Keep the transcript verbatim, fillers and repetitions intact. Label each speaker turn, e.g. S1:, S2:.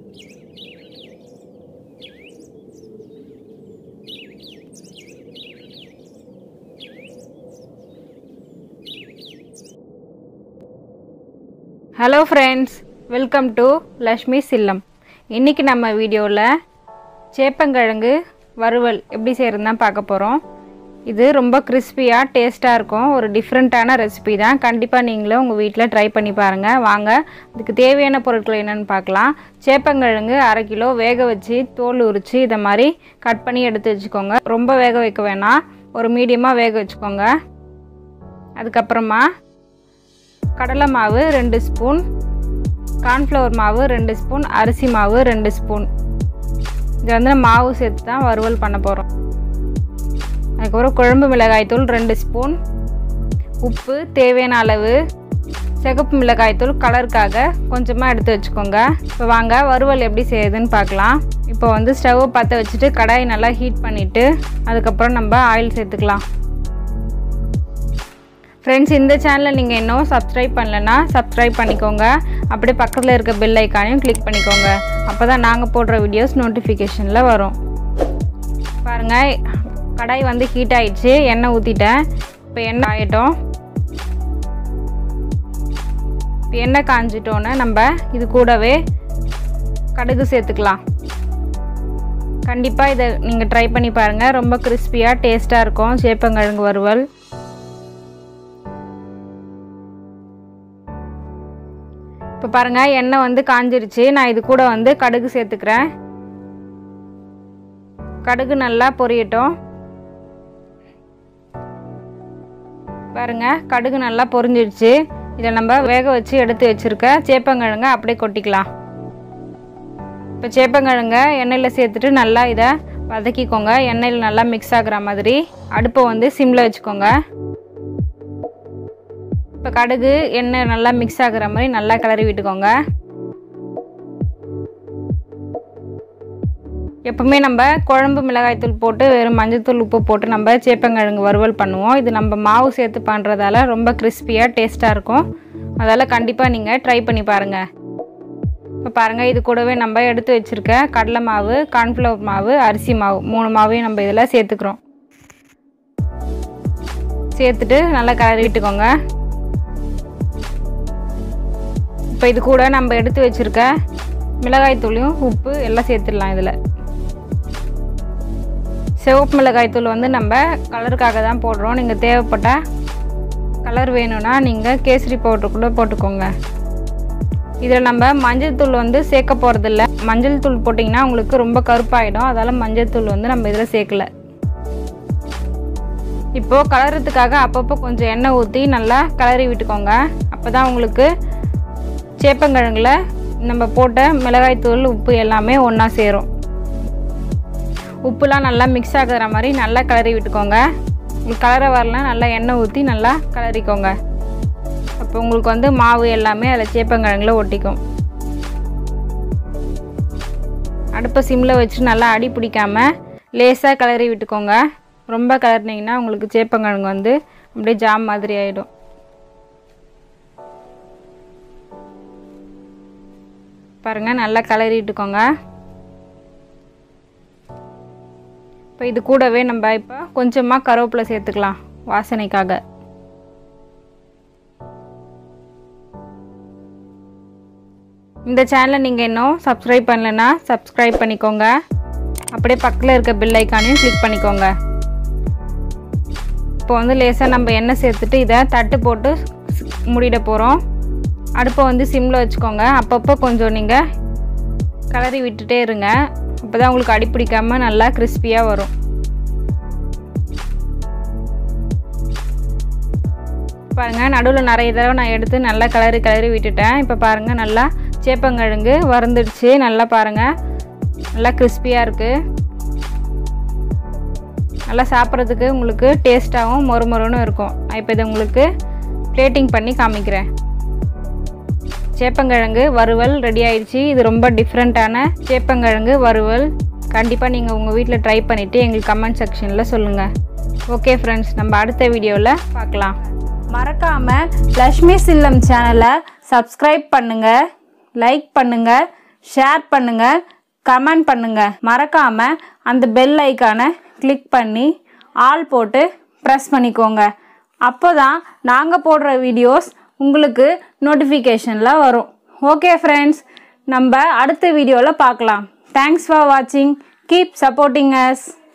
S1: Hello friends, welcome to Laxmi's illam. இன்னைக்கு நம்ம வீடியோல சேப்பங்கிழங்கு வறுவல் எப்படி செய்யறதுன்னு பார்க்க போறோம். இது ரொம்ப கிறிஸ்பியா டேஸ்டா இருக்கும். ஒரு டிஃபரண்டான ரெசிபி தான். கண்டிப்பா நீங்களும் உங்க வீட்ல ட்ரை பண்ணி பாருங்க. வாங்க இதுக்கு தேவையான பொருட்கள் என்னன்னு பார்க்கலாம். சேப்பங்கிழங்கு அரை கிலோ வேக வச்சு தோல் உரிச்சு இத மாதிரி கட் பண்ணி எடுத்து வச்சுக்கோங்க. ரொம்ப வேக வைக்க வேணாம். ஒரு மீடியமா வேக வச்சுக்கோங்க. அதுக்கு அப்புறமா கடலை மாவு ரெண்டு ஸ்பூன், கார்ன்ஃப்ளவர் மாவு ரெண்டு ஸ்பூன், அரிசி மாவு ரெண்டு ஸ்பூன். இது வந்து மாவு சேர்த்து தான் வறுவல் பண்ண போகிறோம். அதுக்கப்புறம் குழம்பு மிளகாய் தூள் ரெண்டு ஸ்பூன், உப்பு தேவையான அளவு, சிகப்பு மிளகாய் தூள் கலருக்காக கொஞ்சமாக எடுத்து வச்சுக்கோங்க. இப்போ வாங்க வறுவல் எப்படி செய்யுதுன்னு பார்க்கலாம். இப்போ வந்து ஸ்டவ்வை பற்ற வச்சுட்டு கடாய் நல்லா ஹீட் பண்ணிவிட்டு அதுக்கப்புறம் நம்ம ஆயில் சேர்த்துக்கலாம். ஃப்ரெண்ட்ஸ், இந்த சேனலை நீங்கள் இன்னும் சப்ஸ்கிரைப் பண்ணலன்னா சப்ஸ்கிரைப் பண்ணிக்கோங்க. அப்படியே பக்கத்தில் இருக்க பெல் ஐக்கானையும் கிளிக் பண்ணிக்கோங்க. அப்போ தான் நாங்கள் போடுற வீடியோஸ் நோட்டிஃபிகேஷனில் வரும். பாருங்கள், கடாய் வந்து ஹீட் ஆகிடுச்சு. எண்ணெய் ஊற்றிட்டேன். இப்போ எண்ணெய் ஆகிட்டோம். இப்போ எண்ணெய் காஞ்சிட்டோன்னு நம்ம இது கூடவே கடுகு சேர்த்துக்கலாம். கண்டிப்பாக இதை நீங்கள் ட்ரை பண்ணி பாருங்கள். ரொம்ப கிறிஸ்பியாக டேஸ்ட்டாக இருக்கும் சேப்பங்கிழங்கு வறுவல். இப்போ பாருங்கள், எண்ணெய் வந்து காஞ்சிருச்சு. நான் இது கூட வந்து கடுகு சேர்த்துக்கிறேன். கடுகு நல்லா பொரியட்டும். பாருங்கள், கடுகு நல்லா பொரிஞ்சிடுச்சு. இதை நம்ம வேக வச்சு எடுத்து வச்சுருக்க சேப்பங்கிழங்க அப்படியே கொட்டிக்கலாம். இப்போ சேப்பங்கிழங்க எண்ணெயில் சேர்த்துட்டு நல்லா இதை வதக்கிக்கோங்க. எண்ணெயில் நல்லா மிக்ஸ் ஆகுற மாதிரி அடுப்பை வந்து சிம்மில் வச்சுக்கோங்க. இப்போ கடுகு எண்ணெய் நல்லா மிக்ஸ் ஆகுற மாதிரி நல்லா கிளறி விட்டுக்கோங்க. எப்பவுமே நம்ம குழம்பு மிளகாய்த்தூள் போட்டு வெறும் மஞ்சள்தூள் உப்பு போட்டு நம்ம சேப்பங்கிழங்கு வறுவல் பண்ணுவோம். இது நம்ம மாவு சேர்த்து பண்ணுறதால ரொம்ப கிறிஸ்பியாக டேஸ்ட்டாக இருக்கும். அதால் கண்டிப்பாக நீங்கள் ட்ரை பண்ணி பாருங்கள். இப்போ பாருங்கள், இது கூடவே நம்ம எடுத்து வச்சுருக்க கடலை மாவு, கார்ன்ஃப்ளவர் மாவு, அரிசி மாவு மூணு மாவையும் நம்ம இதில் சேர்த்துக்கிறோம். சேர்த்துட்டு நல்லா கிளறி விட்டுக்கோங்க. இப்போ இது கூட நம்ம எடுத்து வச்சுருக்க மிளகாய் தூளையும் உப்பு எல்லாம் சேர்த்துடலாம். இதில் சிவப்பு மிளகாய் தூள் வந்து நம்ம கலருக்காக தான் போடுறோம். நீங்கள் தேவைப்பட்ட கலர் வேணும்னா நீங்கள் கேசரி பவுடர் கூட போட்டுக்கோங்க. இதில் நம்ம மஞ்சள் தூள் வந்து சேர்க்க போகிறதில்ல. மஞ்சள் தூள் போட்டிங்கன்னா உங்களுக்கு ரொம்ப கருப்பாயிடும். அதால் மஞ்சள் தூள் வந்து நம்ம இதில் சேர்க்கலை. இப்போது கலரத்துக்காக அப்பப்போ கொஞ்சம் எண்ணெய் ஊற்றி நல்லா கிளறி விட்டுக்கோங்க. அப்போ தான் உங்களுக்கு சேப்பங்கிழங்குல நம்ம போட்ட மிளகாய்த்தூள் உப்பு எல்லாமே ஒன்றா சேரும். உப்புலாம் நல்லா மிக்ஸ் ஆகுற மாதிரி நல்லா கிளறி விட்டுக்கோங்க. உங்களுக்கு கலரை வரலாம் நல்லா எண்ணெய் ஊற்றி நல்லா கிளறிக்கோங்க. அப்போ உங்களுக்கு வந்து மாவு எல்லாமே அதில் சேப்பங்கிழங்குல ஒட்டிக்கும். அடுப்பை சிம்மில் வச்சு நல்லா அடி பிடிக்காமல் லேசாக கிளறி விட்டுக்கோங்க. ரொம்ப கிளறினீங்கன்னா உங்களுக்கு சேப்பங்கிழங்கு வந்து அப்படியே ஜாம் மாதிரி ஆகிடும். பாருங்கள், நல்லா கிளறிட்டுக்கோங்க. இப்போ இது கூடவே நம்ம இப்போ கொஞ்சமாக கருவேப்பிலை சேர்த்துக்கலாம் வாசனைக்காக. இந்த சேனலை நீங்கள் இன்னும் சப்ஸ்கிரைப் பண்ணலைன்னா சப்ஸ்கிரைப் பண்ணிக்கோங்க. அப்படியே பக்கத்தில் இருக்க பெல் ஐக்கானையும் கிளிக் பண்ணிக்கோங்க. இப்போ வந்து லேசாக நம்ம எண்ணெய் சேர்த்துட்டு இதை தட்டு போட்டு மூடிட போகிறோம். அடுப்பை வந்து சிம்மில் வச்சுக்கோங்க. அப்பப்போ கொஞ்சம் நீங்கள் கிளறி விட்டுட்டே இருங்க. அப்போ தான் உங்களுக்கு அடி பிடிக்காமல் நல்லா கிறிஸ்பியாக வரும். பாருங்கள், நடுவில் நிறைய தடவை நான் எடுத்து நல்லா கிளறி கிளறி விட்டுட்டேன். இப்போ பாருங்கள், நல்லா சேப்பங்கிழங்கு வறுந்துடுச்சு. நல்லா பாருங்கள், நல்லா கிறிஸ்பியாக இருக்குது. நல்லா சாப்பிட்றதுக்கு உங்களுக்கு டேஸ்ட்டாகவும் மொறு மொறுன்னு இருக்கும். நான் இப்போ இதை உங்களுக்கு பிளேட்டிங் பண்ணி காமிக்கிறேன். சேப்பங்கிழங்கு வறுவல் ரெடி ஆயிடுச்சு. இது ரொம்ப டிஃப்ரெண்ட்டான சேப்பங்கிழங்கு வறுவல். கண்டிப்பாக நீங்கள் உங்கள் வீட்டில் ட்ரை பண்ணிவிட்டு எங்களுக்கு கமெண்ட் செக்ஷனில் சொல்லுங்கள். ஓகே ஃப்ரெண்ட்ஸ், நம்ம அடுத்த வீடியோவில் பார்க்கலாம்.
S2: மறக்காமல் லக்ஷ்மிஸ் இல்லம் சேனலை சப்ஸ்கிரைப் பண்ணுங்கள், லைக் பண்ணுங்கள்,
S1: ஷேர் பண்ணுங்கள், கமெண்ட் பண்ணுங்கள். மறக்காமல் அந்த பெல் ஐக்கானை கிளிக் பண்ணி ஆல் போட்டு ப்ரெஸ் பண்ணிக்கோங்க. அப்போ தான் நாங்கள் போடுற வீடியோஸ் உங்களுக்கு நோட்டிஃபிகேஷனில் வரும். ஓகே ஃப்ரெண்ட்ஸ், நம்ம அடுத்த வீடியோவில் பார்க்கலாம். தேங்க்ஸ் ஃபார் வாட்சிங். Keep supporting as.